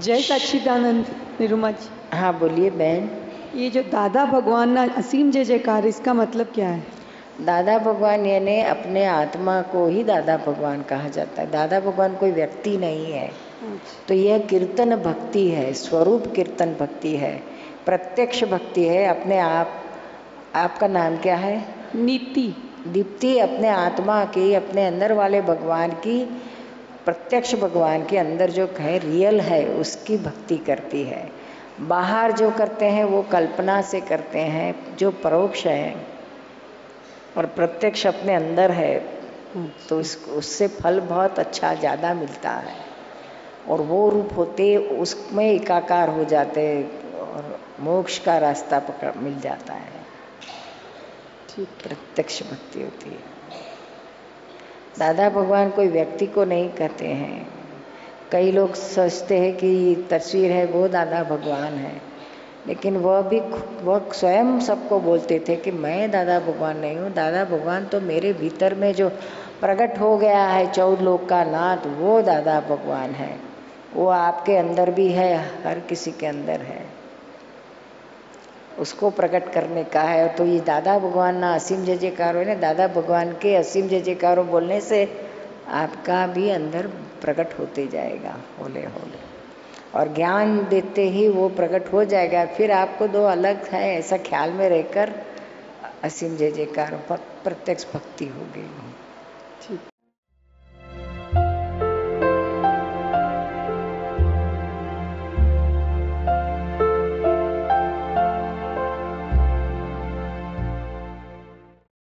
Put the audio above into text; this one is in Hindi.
जय सच्चिदानंद। निरुमा जी, हाँ बोलिए बहन। ये जो दादा भगवान ना असीम जय जयकार, इसका मतलब क्या है? दादा भगवान यानी अपने आत्मा को ही दादा भगवान कहा जाता है। दादा भगवान कोई व्यक्ति नहीं है। तो यह कीर्तन भक्ति है, स्वरूप कीर्तन भक्ति है, प्रत्यक्ष भक्ति है। अपने आप, आपका नाम क्या है? नीति। दीप्ति अपने आत्मा की, अपने अंदर वाले भगवान की, प्रत्यक्ष भगवान के अंदर जो है रियल है उसकी भक्ति करती है। बाहर जो करते हैं वो कल्पना से करते हैं, जो परोक्ष है, और प्रत्यक्ष अपने अंदर है तो उससे फल बहुत अच्छा ज़्यादा मिलता है। और वो रूप होते उसमें एकाकार हो जाते और मोक्ष का रास्ता पकड़ मिल जाता है। प्रत्यक्ष भक्ति होती है। दादा भगवान कोई व्यक्ति को नहीं कहते हैं। कई लोग सोचते हैं कि तस्वीर है वो दादा भगवान है, लेकिन वह स्वयं सबको बोलते थे कि मैं दादा भगवान नहीं हूँ। दादा भगवान तो मेरे भीतर में जो प्रकट हो गया है 14 लोक का नाथ, वो दादा भगवान है। वो आपके अंदर भी है, हर किसी के अंदर है, उसको प्रकट करने का है। तो ये दादा भगवान ना असीम जय जयकारो है ना, दादा भगवान के असीम जय जयकारो बोलने से आपका भी अंदर प्रकट होते जाएगा होले होले, और ज्ञान देते ही वो प्रकट हो जाएगा। फिर आपको दो अलग है ऐसा ख्याल में रहकर असीम जय जयकार प्रत्यक्ष भक्ति हो गई।